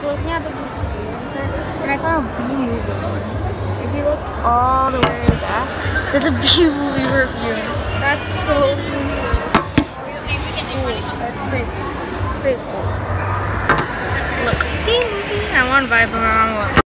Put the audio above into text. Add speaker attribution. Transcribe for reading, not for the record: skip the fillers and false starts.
Speaker 1: close-nya atau mereka B movie. If you look all the way back, there's a B movie perfume. That's so cool. That's big cool. Look, B movie. I want to buy it, but my mom won't.